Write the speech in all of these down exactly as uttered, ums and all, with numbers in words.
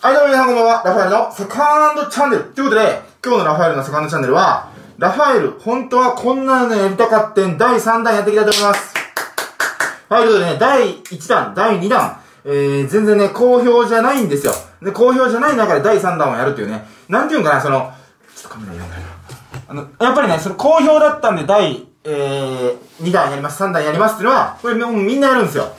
はい、どうも皆さんこんばんは。ラファエルのセカンドチャンネル。ということで、今日のラファエルのセカンドチャンネルは、ラファエル、本当はこんなのやりたかってんだいさんだんやっていきたいと思います。はい、ということでね、だいいちだん、だいにだん、えー、全然ね、好評じゃないんですよ。で、好評じゃない中でだいさんだんをやるっていうね、なんていうんかな、その、ちょっとカメラやんないな。あの、やっぱりね、その好評だったんで、だい、えー、にだんやります、さんだんやりますっていうのは、これもうみんなやるんですよ。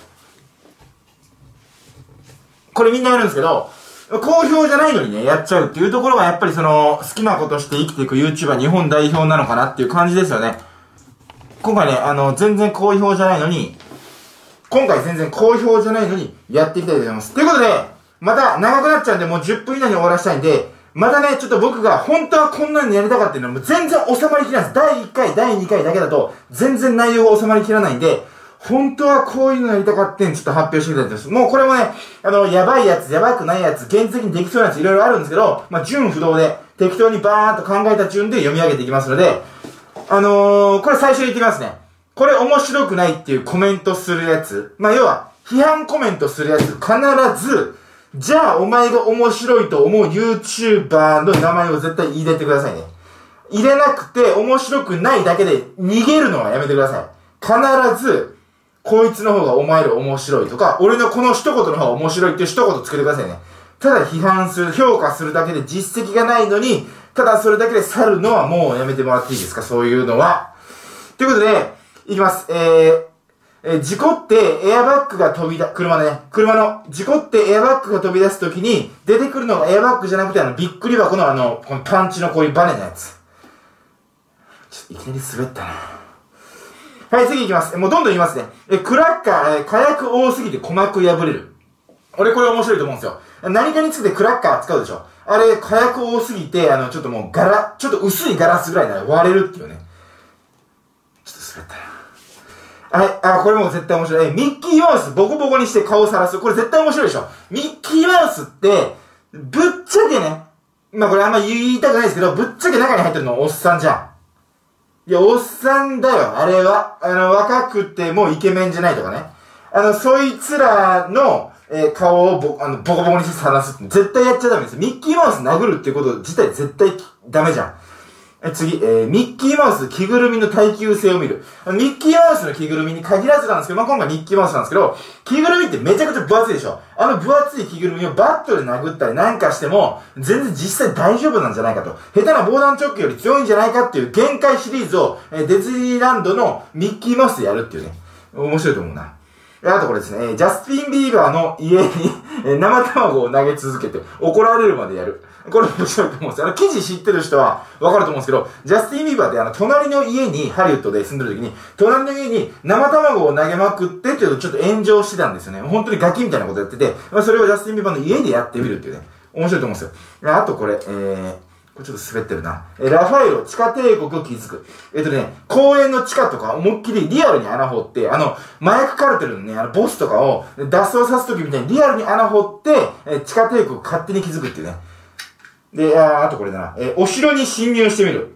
これみんなやるんですけど、好評じゃないのにね、やっちゃうっていうところがやっぱりその、好きなことして生きていく YouTuber 日本代表なのかなっていう感じですよね。今回ね、あの、全然好評じゃないのに、今回全然好評じゃないのに、やっていきたいと思います。ということで、また長くなっちゃうんで、もうじゅっぷん以内に終わらせたいんで、またね、ちょっと僕が本当はこんなにやりたかったのも全然収まりきらないです。だいいっかい、だいにかいだけだと、全然内容が収まりきらないんで、本当はこういうのやりたかってん、ちょっと発表していきたいと思います。もうこれもね、あの、やばいやつ、やばくないやつ、現実的にできそうなやついろいろあるんですけど、まあ、順不動で、適当にバーンと考えた順で読み上げていきますので、あのー、これ最初に言ってきますね。これ面白くないっていうコメントするやつ。まあ、要は、批判コメントするやつ、必ず、じゃあお前が面白いと思う YouTuber の名前を絶対入れてくださいね。入れなくて面白くないだけで逃げるのはやめてください。必ず、こいつの方がお前ら面白いとか、俺のこの一言の方が面白いっていう一言つけてくださいね。ただ批判する、評価するだけで実績がないのに、ただそれだけで去るのはもうやめてもらっていいですか、そういうのは。ということで、いきます。えー、えー、事故ってエアバッグが飛び出、車でね、車の、事故ってエアバッグが飛び出すときに、出てくるのがエアバッグじゃなくてあの、びっくり箱のあの、このパンチのこういうバネのやつ。ちょっといきなり滑ったな。はい、次行きます。もうどんどん言いますね。え、クラッカー、え、火薬多すぎて鼓膜破れる。俺これ面白いと思うんですよ。何かにつけてクラッカー使うでしょ。あれ、火薬多すぎて、あの、ちょっともうガラ、ちょっと薄いガラスぐらいなら割れるっていうね。ちょっと滑ったな。はい、あ、これも絶対面白い。え、ミッキーマウスボコボコにして顔をさらす。これ絶対面白いでしょ。ミッキーマウスって、ぶっちゃけね、まあこれあんま言いたくないですけど、ぶっちゃけ中に入ってるのおっさんじゃん。いや、おっさんだよ、あれは。あの、若くてもイケメンじゃないとかね。あの、そいつらの、えー、顔をぼ、あの、ボコボコにして晒すって絶対やっちゃダメです。ミッキーマウス殴るっていうこと自体絶対ダメじゃん。え、次、えー、ミッキーマウス着ぐるみの耐久性を見る。ミッキーマウスの着ぐるみに限らずなんですけど、まあ、今回ミッキーマウスなんですけど、着ぐるみってめちゃくちゃ分厚いでしょ。あの分厚い着ぐるみをバットで殴ったりなんかしても、全然実際大丈夫なんじゃないかと。下手な防弾チョッキより強いんじゃないかっていう限界シリーズを、えー、ディズニーランドのミッキーマウスでやるっていうね。面白いと思うな。あとこれですね、ジャスティン・ビーバーの家に生卵を投げ続けて怒られるまでやる。これ面白いと思うんですよ。あの、記事知ってる人はわかると思うんですけど、ジャスティン・ビーバーってあの、隣の家に、ハリウッドで住んでる時に、隣の家に生卵を投げまくってっていうとちょっと炎上してたんですよね。本当にガキみたいなことやってて、まあ、それをジャスティン・ビーバーの家でやってみるっていうね。面白いと思うんですよ。あとこれ、えー、これちょっと滑ってるな。え、ラファエロ、地下帝国を築く。えっとね、公園の地下とか思いっきりリアルに穴掘って、あの、麻薬カルテルのね、あの、ボスとかを脱走さすときみたいにリアルに穴掘って、え、地下帝国を勝手に築くっていうね。で、あ, あとこれだな。え、お城に侵入してみる。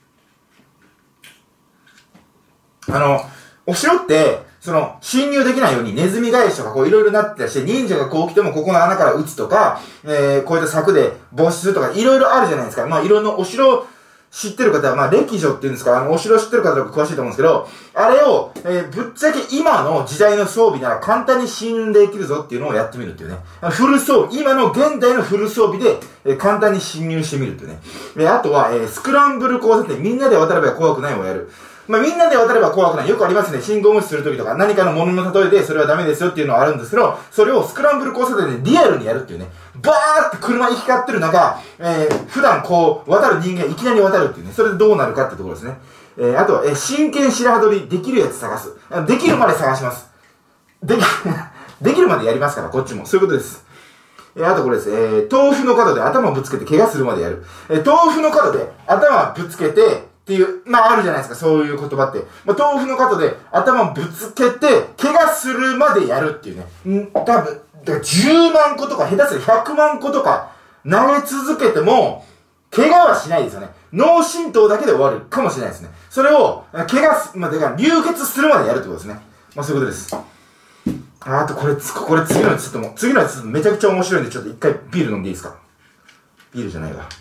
あの、お城って、その、侵入できないようにネズミ返しとかこういろいろなってたりして、忍者がこう来てもここの穴から撃つとか、えー、こういった柵で没収するとかいろいろあるじゃないですか。まあいろんなお城知ってる方は、まあ歴女っていうんですか、あの、お城知ってる方とか詳しいと思うんですけど、あれを、えー、ぶっちゃけ今の時代の装備なら簡単に侵入できるぞっていうのをやってみるっていうね。フル装備、今の現代のフル装備で、えー、簡単に侵入してみるっていうね。で、あとは、えー、スクランブル交差点、みんなで渡れば怖くないをやる。まあ、みんなで渡れば怖くない。よくありますね。信号無視するときとか、何かのものの例えでそれはダメですよっていうのはあるんですけど、それをスクランブル交差点でリアルにやるっていうね。バーって車行き交ってる中、えー、普段こう、渡る人間いきなり渡るっていうね。それでどうなるかってところですね。えー、あとは、えー、真剣白羽取り、できるやつ探す。できるまで探します。でき、できるまでやりますから、こっちも。そういうことです。えー、あとこれです。えー、豆腐の角で頭ぶつけて怪我するまでやる。えー、豆腐の角で頭ぶつけて、っていう、まああるじゃないですか、そういう言葉って。まあ、豆腐の角で頭ぶつけて、怪我するまでやるっていうね。ん、多分、だからじゅうまんことか、下手するひゃくまんことか、投げ続けても、怪我はしないですよね。脳震盪だけで終わるかもしれないですね。それを、怪我す、まあ、だから流血するまでやるってことですね。まあそういうことです。 あ、あとこれ、これ次のやつちょっともう、次のやつめちゃくちゃ面白いんで、ちょっと一回ビール飲んでいいですか？ビールじゃないわ。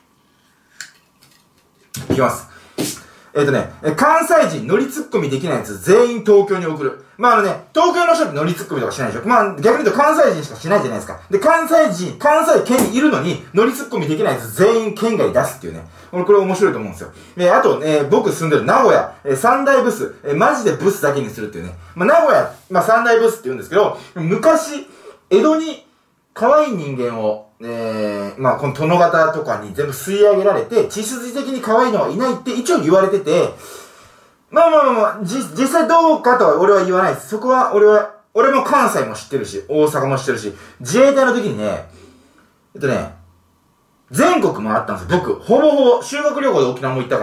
いきます。えっ、ー、とね、関西人乗りツッコミできないやつ全員東京に送る。まああのね、東京の人って乗りツッコミとかしないでしょ。まあ逆に言うと関西人しかしないじゃないですか。で、関西人、関西圏にいるのに乗りツッコミできないやつ全員県外に出すっていうね。俺これ面白いと思うんですよ。えー、あと、えー、僕住んでる名古屋、えー、三大ブス、えー、マジでブスだけにするっていうね。まあ名古屋、まあ三大ブスって言うんですけど、昔、江戸に可愛い人間を、えー、まあこの殿方とかに全部吸い上げられて、血筋的に可愛いのはいないって一応言われてて、まあまあまあまあ、じ、実際どうかとは俺は言わないです。そこは俺は、俺も関西も知ってるし、大阪も知ってるし、自衛隊の時にね、えっとね、全国回ったんですよ。僕、ほぼほぼ、修学旅行で沖縄も行ったから、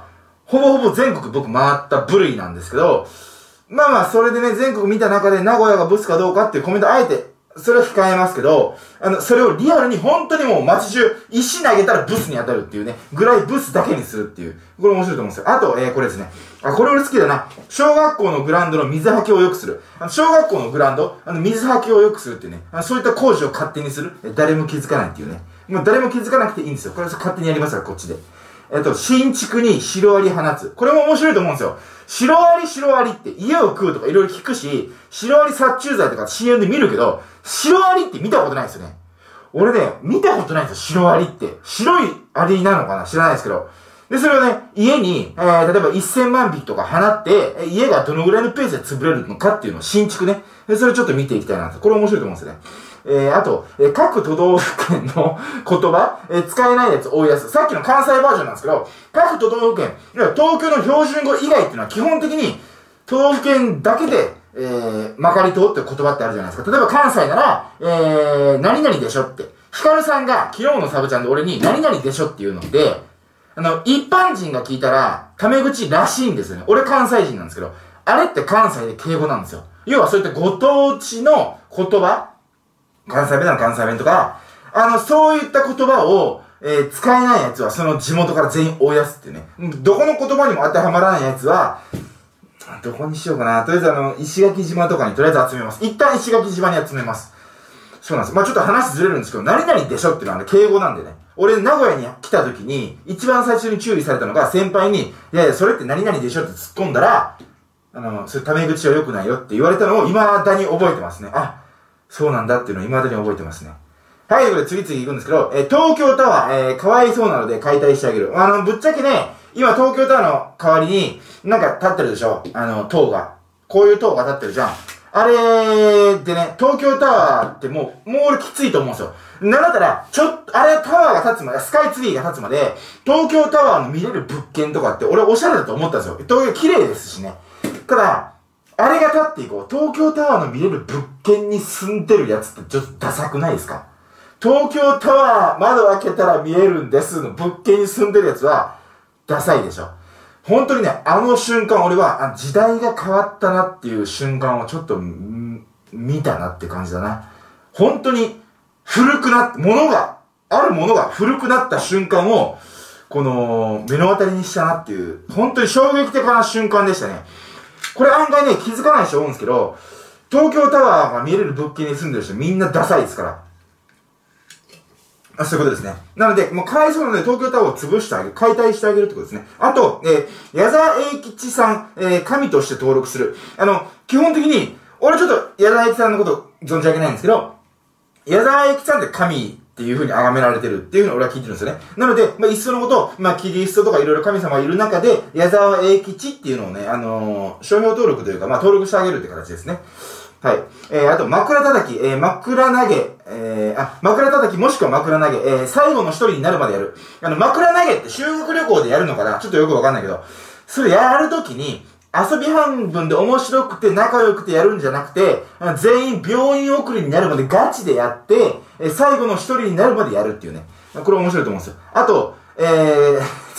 ほぼほぼ全国僕回った部類なんですけど、まあまあ、それでね、全国見た中で名古屋がブスかどうかっていうコメントあえて、それは控えますけど、あの、それをリアルに本当にもう街中、石投げたらブスに当たるっていうね、ぐらいブスだけにするっていう。これ面白いと思うんですよ。あと、えー、これですね。あ、これ俺好きだな。小学校のグラウンドの水はけを良くする。あの、小学校のグラウンド、あの、水はけを良くするっていうね。あの、そういった工事を勝手にする。誰も気づかないっていうね。もう誰も気づかなくていいんですよ。これ勝手にやりますから、こっちで。えっと、新築にシロアリ放つ。これも面白いと思うんですよ。シロアリシロアリって家を食うとかいろいろ聞くし、シロアリ殺虫剤とか シーエム で見るけど、シロアリって見たことないですよね。俺ね、見たことないんですよ、シロアリって。白いアリなのかな知らないですけど。で、それをね、家に、えー、例えばせんまんびきとか放って、家がどのぐらいのペースで潰れるのかっていうのを新築ね。で、それをちょっと見ていきたいなと。これ面白いと思うんですよね。えー、あと、えー、各都道府県の言葉、えー、使えないやつ多いやつ。さっきの関西バージョンなんですけど、各都道府県、東京の標準語以外っていうのは基本的に都道府県だけで、えー、まかり通って言葉ってあるじゃないですか。例えば関西なら、えー、何々でしょって。ヒカルさんが昨日のサブチャンで俺に何々でしょっていうので、あの、一般人が聞いたら、タメ口らしいんですよね。俺関西人なんですけど、あれって関西で敬語なんですよ。要はそういったご当地の言葉、関西弁なの関西弁とか、あの、そういった言葉を、えー、使えないやつはその地元から全員追い出すっていうね。どこの言葉にも当てはまらないやつは、どこにしようかな。とりあえずあの、石垣島とかにとりあえず集めます。一旦石垣島に集めます。そうなんです。まあちょっと話ずれるんですけど、何々でしょっていうのはね、敬語なんでね。俺、名古屋に来た時に、一番最初に注意されたのが、先輩に、いやいや、それって何々でしょって突っ込んだら、あの、それタメ口は良くないよって言われたのを未だに覚えてますね。あ、そうなんだっていうのを未だに覚えてますね。はい、ということで次々行くんですけど、えー、東京タワー、えー、かわいそうなので解体してあげる。あの、ぶっちゃけね、今東京タワーの代わりに、なんか立ってるでしょ？あの、塔が。こういう塔が立ってるじゃん。あれでね、東京タワーってもう、もう俺きついと思うんですよ。なんだったら、ちょっと、あれタワーが立つまで、スカイツリーが立つまで、東京タワーの見れる物件とかって俺おしゃれだと思ったんですよ。東京綺麗ですしね。ただ、あれが立っていこう。東京タワーの見れる物件に住んでるやつってちょっとダサくないですか？東京タワー窓開けたら見えるんですの物件に住んでるやつはダサいでしょ。本当にね、あの瞬間俺は時代が変わったなっていう瞬間をちょっと見たなって感じだな。本当に古くなって、物が、あるものが古くなった瞬間をこの目の当たりにしたなっていう、本当に衝撃的な瞬間でしたね。これ案外ね、気づかない人多いんですけど、東京タワーが見えれる物件に住んでる人みんなダサいですから。あ、そういうことですね。なので、もうかわいそうなので東京タワーを潰してあげる、解体してあげるってことですね。あと、えー、矢沢永吉さん、えー、神として登録する。あの、基本的に、俺ちょっと矢沢永吉さんのこと存じ上げないんですけど、矢沢永吉さんって神っていう風に崇められてるっていうのを俺は聞いてるんですよね。なので、まあ、いっそのこと、まあ、キリストとかいろいろ神様がいる中で、矢沢永吉っていうのをね、あのー、商標登録というか、まあ、登録してあげるって形ですね。はい。えー、あと、枕叩き、えー、枕投げ、えー、あ、枕叩きもしくは枕投げ、えー、最後の一人になるまでやる。あの、枕投げって修学旅行でやるのかな？ちょっとよくわかんないけど、それやるときに、遊び半分で面白くて仲良くてやるんじゃなくて、全員病院送りになるまでガチでやって、えー、最後の一人になるまでやるっていうね。これ面白いと思うんですよ。あと、えー、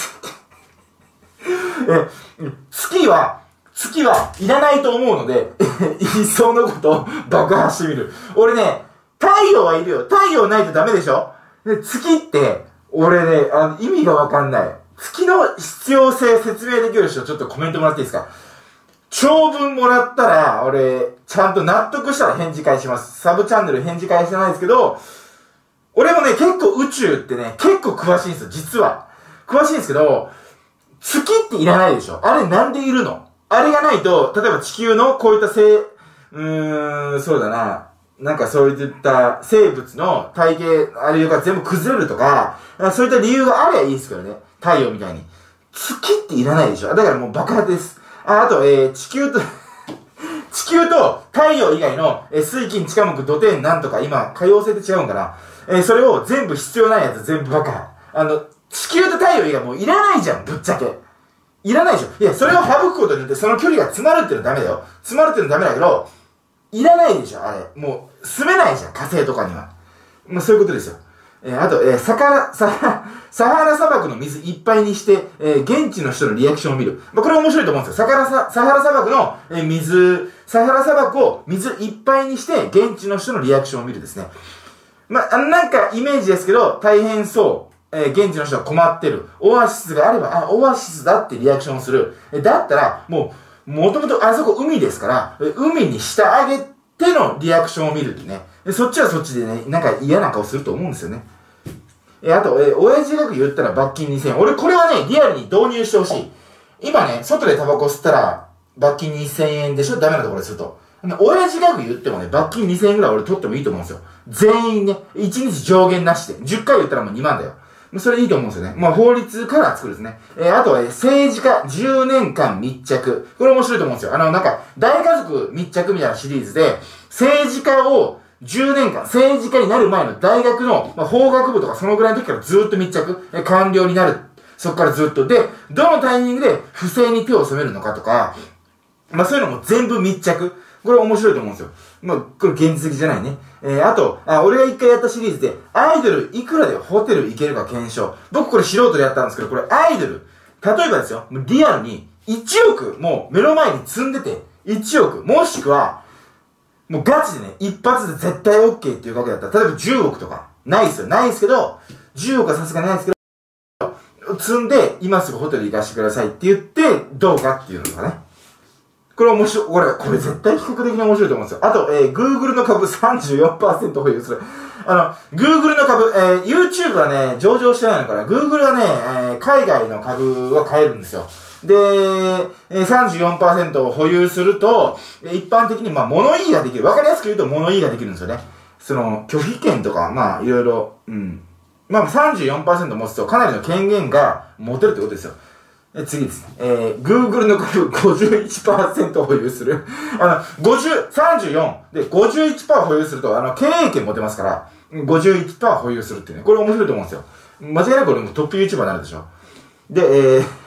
え、月は、月はいらないと思うので、いっそのことを爆破してみる。俺ね、太陽はいるよ。太陽ないとダメでしょ？で、月って、俺ね、あの、意味がわかんない。月の必要性説明できる人、ちょっとコメントもらっていいですか？ 長文もらったら、俺、ちゃんと納得したら返事返します。サブチャンネル返事返してないですけど、俺もね、結構宇宙ってね、結構詳しいんですよ、実は。詳しいんですけど、月っていらないでしょ。あれなんでいるの？あれがないと、例えば地球のこういった生、うーん、そうだな。なんかそういった生物の体型、あれが全部崩れるとか、そういった理由があればいいですけどね。太陽みたいに。月っていらないでしょ。だからもう爆発です。あ、あと、えー、地球と、地球と太陽以外の、えー、水金地下木土天なんとか、今、可用性って違うんかな。えー、それを全部必要ないやつ全部爆破。あの、地球と太陽以外もういらないじゃん、ぶっちゃけ。いらないでしょ。いや、それを省くことによってその距離が詰まるっていうのはダメだよ。詰まるっていうのはダメだけど、いらないでしょ、あれ。もう、住めないじゃん、火星とかには。まあ、そういうことですよ。えー、あと、えー、サカラ、サハ、サハラ砂漠の水いっぱいにして、えー、現地の人のリアクションを見る。まあ、これ面白いと思うんですよ。サカラサ、サハラ砂漠の、えー、水、サハラ砂漠を水いっぱいにして、現地の人のリアクションを見るですね。まあ、なんかイメージですけど、大変そう。えー、現地の人が困ってる。オアシスがあれば、あ、オアシスだってリアクションをする。えー、だったら、もう、もともとあそこ海ですから、海にしてあげてのリアクションを見るってね。そっちはそっちでね、なんか嫌な顔すると思うんですよね。え、あと、え、親父額言ったら罰金にせんえん。俺これはね、リアルに導入してほしい。今ね、外でタバコ吸ったら罰金にせんえんでしょ？ダメなところですると。親父額言ってもね、罰金にせんえんぐらい俺取ってもいいと思うんですよ。全員ね、いちにち上限なしで。じゅっかい言ったらもうにまんだよ。それいいと思うんですよね。まあ法律から作るですね。えー、あとは、えー、政治家じゅうねんかん密着。これ面白いと思うんですよ。あの、なんか、大家族密着みたいなシリーズで、政治家をじゅうねんかん、政治家になる前の大学の、まあ、法学部とかそのぐらいの時からずっと密着。えー、官僚になる。そこからずっと。で、どのタイミングで不正に手を染めるのかとか、まあそういうのも全部密着。これ面白いと思うんですよ。まあ、これ現実的じゃないね。えー、あと、あ、俺が一回やったシリーズで、アイドルいくらでホテル行けるか検証。僕これ素人でやったんですけど、これアイドル、例えばですよ、リアルにいちおくもう目の前に積んでて、いちおく、もしくは、もうガチでね、一発で絶対 OK っていう額だったら、例えばじゅうおくとか、ないですよ。ないですけど、じゅうおくはさすがにないですけど、積んで、今すぐホテル行かしてくださいって言って、どうかっていうのがね。これ面白い、これ、これ絶対比較的に面白いと思うんですよ。あと、えー、Google の株 さんじゅうよんパーセント 保有する。あの、Google の株、えー、YouTube はね、上場してないのから、Google はね、えー、海外の株は買えるんですよ。で、えー、さんじゅうよんパーセント を保有すると、一般的に、まあ、物言いができる。わかりやすく言うと物言いができるんですよね。その、拒否権とか、まあ、いろいろ、うん。まあ、さんじゅうよんパーセント 持つと、かなりの権限が持てるってことですよ。え、次ですね。えー、Google の株 ごじゅういちパーセント 保有する。あの、ごじゅう、さんじゅうよんで ごじゅういちパーセント 保有すると、あの、経営権持てますから、ごじゅういちパーセント 保有するっていうね。これ面白いと思うんですよ。間違いなく俺もトップ YouTuber になるでしょ。で、えー、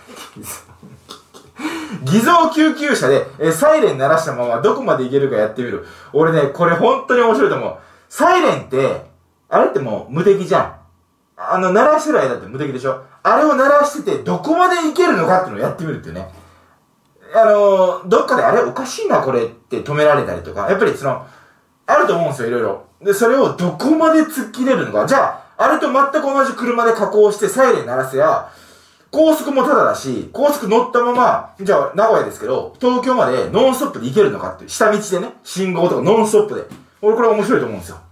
偽造救急車で、えー、サイレン鳴らしたままどこまで行けるかやってみる。俺ね、これ本当に面白いと思う。サイレンって、あれってもう無敵じゃん。あの、鳴らしてる間って無敵でしょ？あれを鳴らしてて、どこまでいけるのかっていうのをやってみるっていうね。あのー、どっかであれおかしいなこれって止められたりとか、やっぱりその、あると思うんですよ、いろいろ。で、それをどこまで突っ切れるのか。じゃあ、あれと全く同じ車で加工してサイレン鳴らせや、高速もタダだし、高速乗ったまま、じゃあ、名古屋ですけど、東京までノンストップで行けるのかっていう。下道でね、信号とかノンストップで。俺これ面白いと思うんですよ。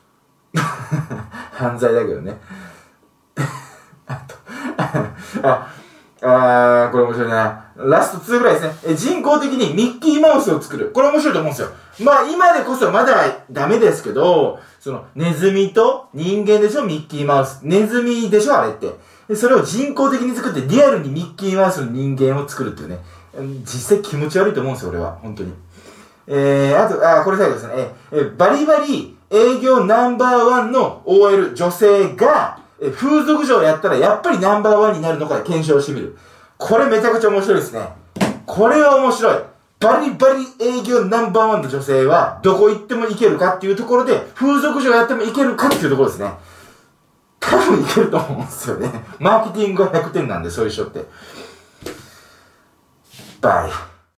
犯罪だけどね。あと、あ、あー、これ面白いな。ラストにぐらいですね。え、人工的にミッキーマウスを作る。これ面白いと思うんですよ。まあ、今でこそまだダメですけど、その、ネズミと人間でしょ、ミッキーマウス。ネズミでしょ、あれって。で、それを人工的に作って、リアルにミッキーマウスの人間を作るっていうね。実際気持ち悪いと思うんですよ、俺は。本当に。えー、あと、あ、これ最後ですね。えー、バリバリ営業ナンバーワンの オーエル 女性が、え、風俗嬢やったらやっぱりナンバーワンになるのか検証してみる。これめちゃくちゃ面白いですね。これは面白い。バリバリ営業ナンバーワンの女性はどこ行っても行けるかっていうところで、風俗嬢やっても行けるかっていうところですね。多分いけると思うんですよね。マーケティングがひゃくてんなんで、そういう人って。バイ。